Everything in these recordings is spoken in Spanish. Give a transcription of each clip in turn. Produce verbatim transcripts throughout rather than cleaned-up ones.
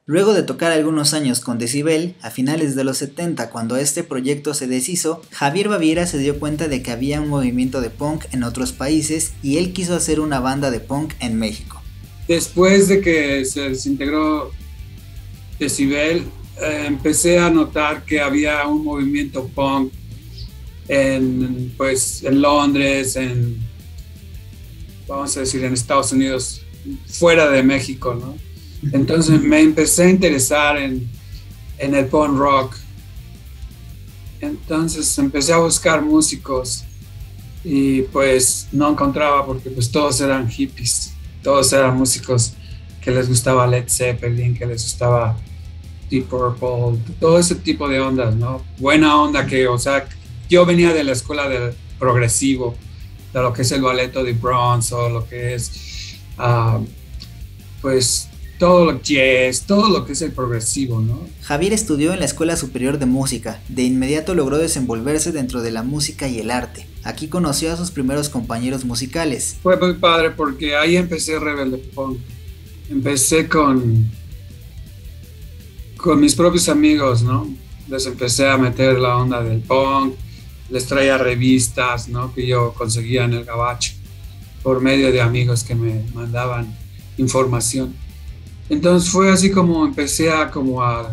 Luego de tocar algunos años con Decibel, a finales de los setenta, cuando este proyecto se deshizo, Javier Baviera se dio cuenta de que había un movimiento de punk en otros países y él quiso hacer una banda de punk en México. Después de que se desintegró Decibel, eh, empecé a notar que había un movimiento punk en, pues, en Londres, en, vamos a decir, en Estados Unidos, fuera de México, ¿no? Entonces me empecé a interesar en, en el punk rock. Entonces empecé a buscar músicos y pues no encontraba porque pues todos eran hippies, todos eran músicos que les gustaba Led Zeppelin, que les gustaba Deep Purple, todo ese tipo de ondas, ¿no? Buena onda que, o sea, yo venía de la escuela del progresivo, de lo que es el balleto de Bronx o lo que es, uh, pues, todo lo jazz, todo lo que es el progresivo, ¿no? Javier estudió en la Escuela Superior de Música. De inmediato logró desenvolverse dentro de la música y el arte. Aquí conoció a sus primeros compañeros musicales. Fue muy padre porque ahí empecé Rebelde Punk. Empecé con, con mis propios amigos, ¿no? Les empecé a meter la onda del punk, les traía revistas, ¿no? Que yo conseguía en el Gabacho por medio de amigos que me mandaban información. Entonces fue así como empecé a, como a,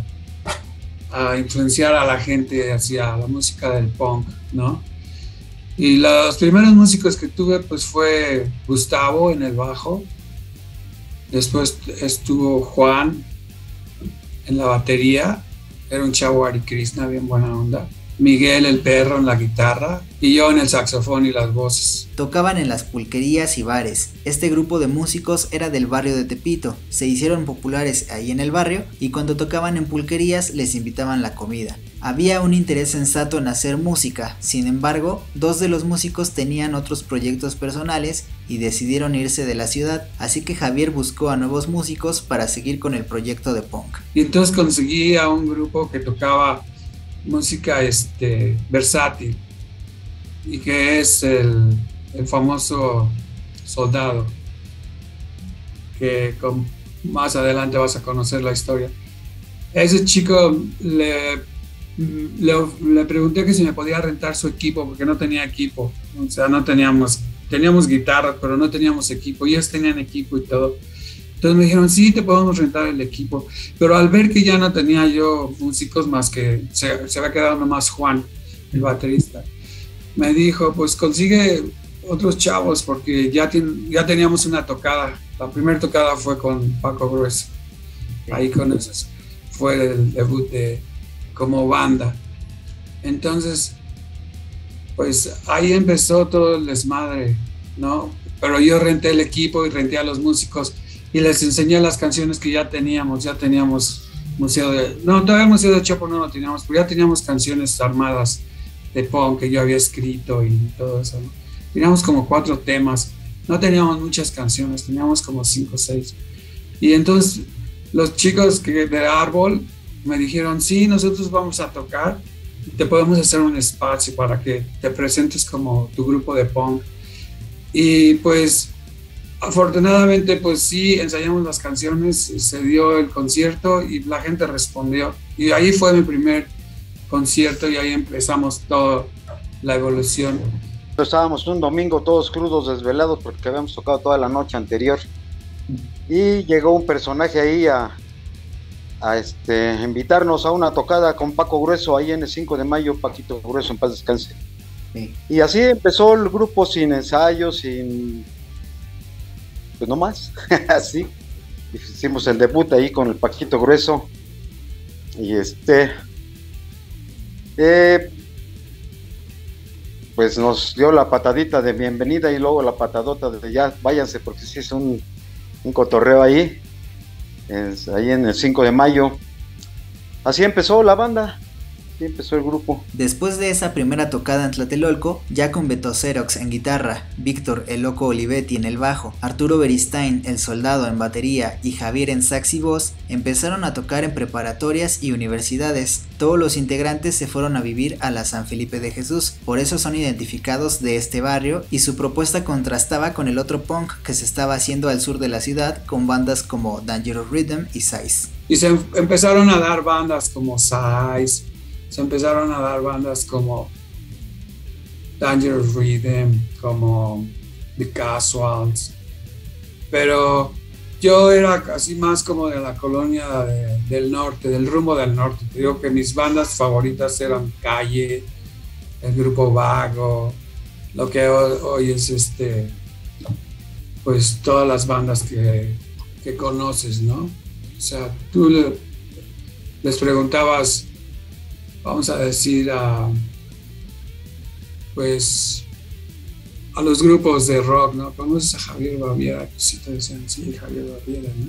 a influenciar a la gente hacia la música del punk, ¿no? Y los primeros músicos que tuve pues fue Gustavo en el bajo, después estuvo Juan en la batería, era un chavo Hare Krishna, bien buena onda, Miguel el perro en la guitarra y yo en el saxofón y las voces. Tocaban en las pulquerías y bares. Este grupo de músicos era del barrio de Tepito, se hicieron populares ahí en el barrio y cuando tocaban en pulquerías les invitaban la comida. Había un interés sensato en hacer música, sin embargo, dos de los músicos tenían otros proyectos personales y decidieron irse de la ciudad, así que Javier buscó a nuevos músicos para seguir con el proyecto de punk. Y entonces conseguí a un grupo que tocaba música este, versátil y que es el, el famoso Soldado, que con, más adelante vas a conocer la historia. Ese chico le, le, le pregunté que si me podía rentar su equipo porque no tenía equipo, o sea, no teníamos, teníamos guitarras pero no teníamos equipo, y ellos tenían equipo y todo. Entonces me dijeron, sí, te podemos rentar el equipo. Pero al ver que ya no tenía yo músicos más que se, se había quedado nomás Juan, el baterista, me dijo, pues consigue otros chavos porque ya, ten, ya teníamos una tocada. La primera tocada fue con Paco Grueso. Ahí con esos fue el debut de, como banda. Entonces, pues ahí empezó todo el desmadre, ¿no? Pero yo renté el equipo y renté a los músicos y les enseñé las canciones que ya teníamos, ya teníamos Museo de... No, todavía Museo de Chopo no lo teníamos, pero ya teníamos canciones armadas de punk que yo había escrito y todo eso, ¿no? Teníamos como cuatro temas, no teníamos muchas canciones, teníamos como cinco o seis. Y entonces los chicos que de Árbol me dijeron, sí, nosotros vamos a tocar, te podemos hacer un espacio para que te presentes como tu grupo de punk. Y pues... afortunadamente, pues sí, ensayamos las canciones, se dio el concierto y la gente respondió. Y ahí fue mi primer concierto y ahí empezamos toda la evolución. Estábamos un domingo todos crudos, desvelados, porque habíamos tocado toda la noche anterior. Y llegó un personaje ahí a, a este, invitarnos a una tocada con Paco Grueso, ahí en el cinco de mayo, Paquito Grueso, en paz descanse. Sí. Y así empezó el grupo sin ensayos, sin... pues no más, así hicimos el debut ahí con el Paquito Grueso y este eh, pues nos dio la patadita de bienvenida y luego la patadota de ya váyanse porque sí es un, un cotorreo ahí, es ahí en el cinco de mayo. Así empezó la banda. Así empezó el grupo. Después de esa primera tocada en Tlatelolco, ya con Beto Xerox en guitarra, Víctor el Loco Olivetti en el bajo, Arturo Beristain el Soldado en batería y Javier en sax y voz, empezaron a tocar en preparatorias y universidades. Todos los integrantes se fueron a vivir a la San Felipe de Jesús, por eso son identificados de este barrio y su propuesta contrastaba con el otro punk que se estaba haciendo al sur de la ciudad con bandas como Dangerous Rhythm y Size. Y se em- empezaron a dar bandas como Size, se empezaron a dar bandas como Dangerous Rhythm, como The Casuals, pero yo era casi más como de la colonia de- del norte, del rumbo del norte. Te digo que mis bandas favoritas eran Calle, el grupo Vago, lo que hoy, hoy es este, pues todas las bandas que, que conoces, ¿no? O sea, tú le- les preguntabas, vamos a decir, a, pues, a los grupos de rock, ¿no? ¿Conoces a Javier Baviera? Pues sí te decían, sí, Javier Baviera, ¿no?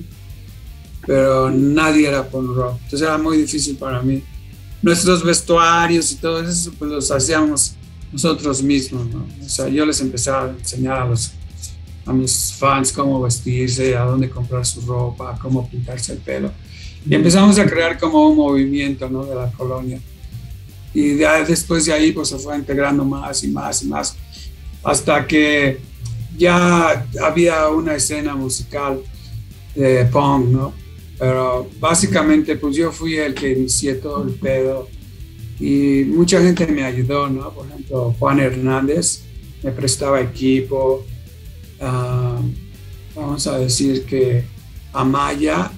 Pero nadie era punk rock, entonces era muy difícil para mí. Nuestros vestuarios y todo eso, pues los hacíamos nosotros mismos, ¿no? O sea, yo les empezaba a enseñar a, los, a mis fans cómo vestirse, a dónde comprar su ropa, cómo pintarse el pelo. Y empezamos a crear como un movimiento, ¿no? De la colonia. Y ya después de ahí, pues se fue integrando más y más y más, hasta que ya había una escena musical de punk, ¿no? Pero básicamente, pues yo fui el que inicié todo el pedo y mucha gente me ayudó, ¿no? Por ejemplo, Juan Hernández me prestaba equipo. Uh, vamos a decir que Amaya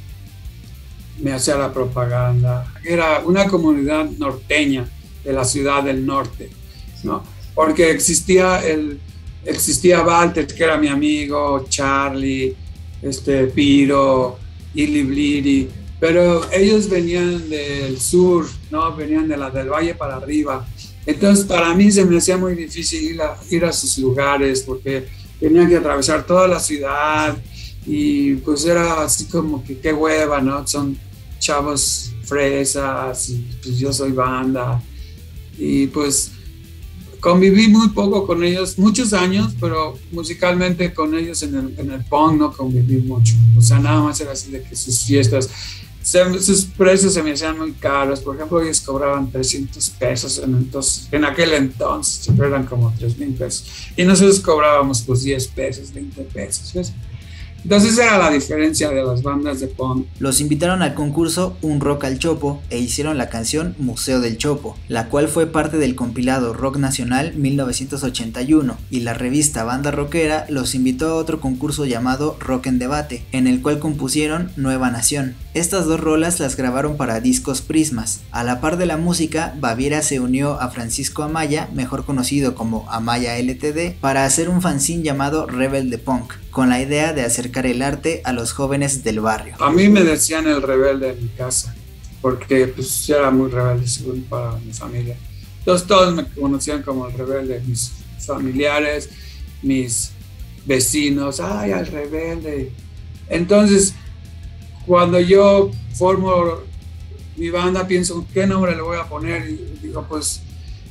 me hacía la propaganda. Era una comunidad norteña de la ciudad del norte, ¿no? Porque existía, el, existía Walter, que era mi amigo, Charlie, este, Piro, Ili Bliri, pero ellos venían del sur, ¿no? Venían de la, del valle para arriba. Entonces, para mí se me hacía muy difícil ir a, ir a sus lugares porque tenían que atravesar toda la ciudad y pues era así como que qué hueva, ¿no? Son chavos fresas y pues yo soy banda y pues conviví muy poco con ellos, muchos años, pero musicalmente con ellos en el, en el punk no conviví mucho. O sea, nada más era así de que sus fiestas, se, sus precios se me hacían muy caros. Por ejemplo, ellos cobraban trescientos pesos en, entonces, en aquel entonces, siempre eran como tres mil pesos. Y nosotros cobrábamos pues diez pesos, veinte pesos, ¿ves? Entonces era la diferencia de las bandas de punk. Los invitaron al concurso Un Rock al Chopo e hicieron la canción Museo del Chopo, la cual fue parte del compilado Rock Nacional mil novecientos ochenta y uno, y la revista Banda Rockera los invitó a otro concurso llamado Rock en Debate, en el cual compusieron Nueva Nación. Estas dos rolas las grabaron para Discos Prismas. A la par de la música, Baviera se unió a Francisco Amaya, mejor conocido como Amaya L T D, para hacer un fanzine llamado Rebel de Punk, con la idea de acercar el arte a los jóvenes del barrio. A mí me decían el rebelde en mi casa, porque pues yo era muy rebelde según para mi familia. Entonces todos me conocían como el rebelde, mis familiares, mis vecinos, ay, el rebelde. Entonces, cuando yo formo mi banda, pienso, ¿qué nombre le voy a poner? Y digo, pues,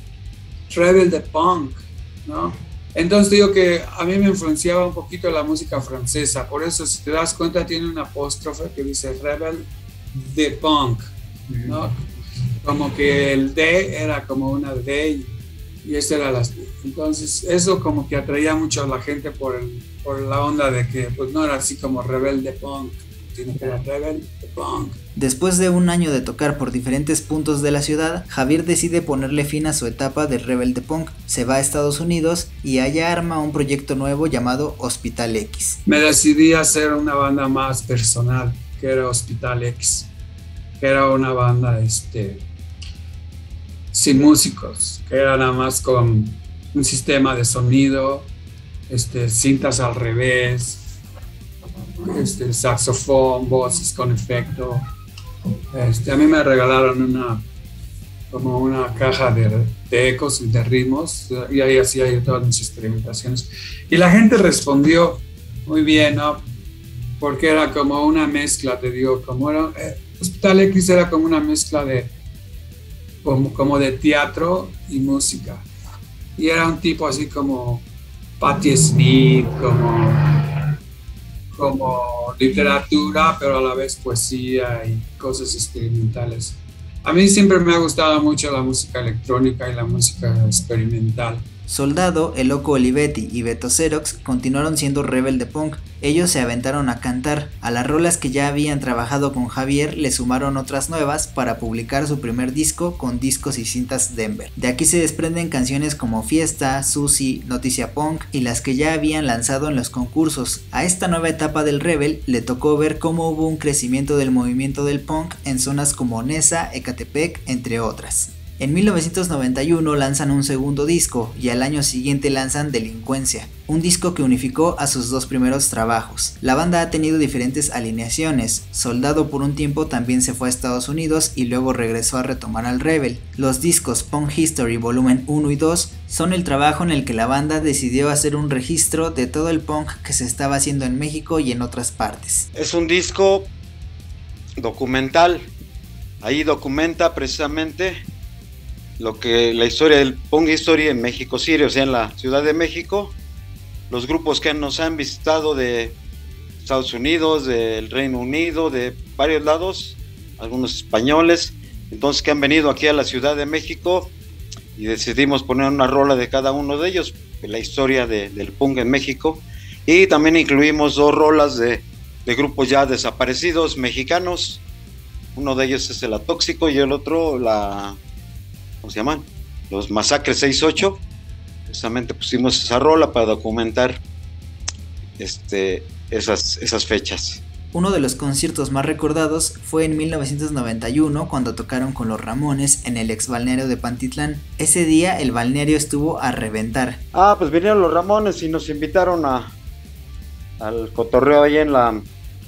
Rebelde Punk, ¿no? Entonces digo que a mí me influenciaba un poquito la música francesa, por eso si te das cuenta tiene un apóstrofe que dice Rebel de Punk, ¿no? Como que el D era como una D y, y esa era la... Entonces eso como que atraía mucho a la gente por, el, por la onda de que pues no era así como Rebel de Punk, sino que era Rebel de Punk. Después de un año de tocar por diferentes puntos de la ciudad, Javier decide ponerle fin a su etapa de Rebel de Punk, se va a Estados Unidos y allá arma un proyecto nuevo llamado Hospital X. Me decidí a hacer una banda más personal, que era Hospital X, que era una banda este, sin músicos, que era nada más con un sistema de sonido, este, cintas al revés, este, saxofón, voces con efecto. Este, a mí me regalaron una como una caja de, de ecos y de ritmos y ahí hacía yo todas mis experimentaciones y la gente respondió muy bien, ¿no? Porque era como una mezcla, te digo, como era eh, Hospital X era como una mezcla de como, como de teatro y música y era un tipo así como Patti Smith, como como literatura, pero a la vez poesía y cosas experimentales. A mí siempre me ha gustado mucho la música electrónica y la música experimental. Soldado, El Loco Olivetti y Beto Xerox continuaron siendo Rebelde Punk. Ellos se aventaron a cantar. A las rolas que ya habían trabajado con Javier le sumaron otras nuevas para publicar su primer disco con Discos y Cintas Denver. De aquí se desprenden canciones como Fiesta, Susi, Noticia Punk y las que ya habían lanzado en los concursos. A esta nueva etapa del Rebel le tocó ver cómo hubo un crecimiento del movimiento del punk en zonas como Nesa, Ecatepec, entre otras. En mil novecientos noventa y uno lanzan un segundo disco y al año siguiente lanzan Delincuencia, un disco que unificó a sus dos primeros trabajos. La banda ha tenido diferentes alineaciones. Soldado por un tiempo también se fue a Estados Unidos y luego regresó a retomar al Rebel. Los discos Punk History Volumen uno y dos son el trabajo en el que la banda decidió hacer un registro de todo el punk que se estaba haciendo en México y en otras partes. Es un disco documental. Ahí documenta precisamente lo que la historia del Punk History en México City, o sea, en la Ciudad de México, los grupos que nos han visitado de Estados Unidos, del Reino Unido, de varios lados, algunos españoles, entonces que han venido aquí a la Ciudad de México y decidimos poner una rola de cada uno de ellos, de la historia de, del punk en México, y también incluimos dos rolas de, de grupos ya desaparecidos mexicanos. Uno de ellos es el Atóxico y el otro la... ¿cómo se llaman? Los Masacres seis ocho. Justamente pusimos esa rola para documentar este, esas, esas fechas. Uno de los conciertos más recordados fue en mil novecientos noventa y uno cuando tocaron con los Ramones en el ex balneario de Pantitlán. Ese día el balneario estuvo a reventar. Ah, pues vinieron los Ramones y nos invitaron a al cotorreo ahí en la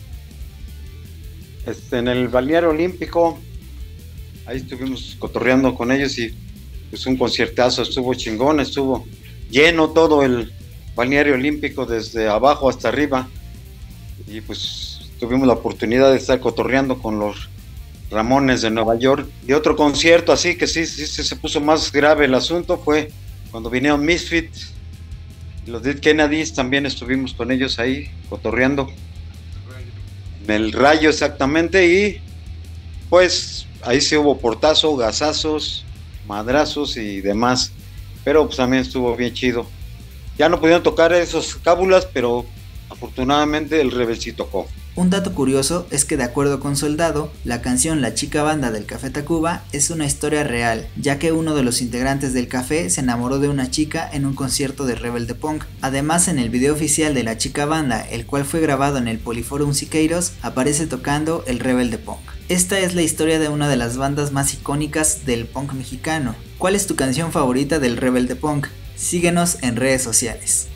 este, en el balneario olímpico. Ahí estuvimos cotorreando con ellos y pues un conciertazo, estuvo chingón, estuvo lleno todo el balneario olímpico desde abajo hasta arriba y pues tuvimos la oportunidad de estar cotorreando con los Ramones de Nueva York. Y otro concierto así que sí, sí, sí se puso más grave el asunto fue cuando vinieron Misfit, los Dead Kennedys, también estuvimos con ellos ahí cotorreando en el Rayo exactamente y pues ahí sí hubo portazo, gasazos, madrazos y demás, pero pues también estuvo bien chido. Ya no pudieron tocar esos cábulas, pero afortunadamente el Rebel sí tocó. Un dato curioso es que de acuerdo con Soldado, la canción La Chica Banda del Café Tacuba es una historia real, ya que uno de los integrantes del café se enamoró de una chica en un concierto de Rebelde Punk. Además, en el video oficial de La Chica Banda, el cual fue grabado en el Poliforum Siqueiros, aparece tocando el Rebelde Punk. Esta es la historia de una de las bandas más icónicas del punk mexicano. ¿Cuál es tu canción favorita del Rebelde Punk? Síguenos en redes sociales.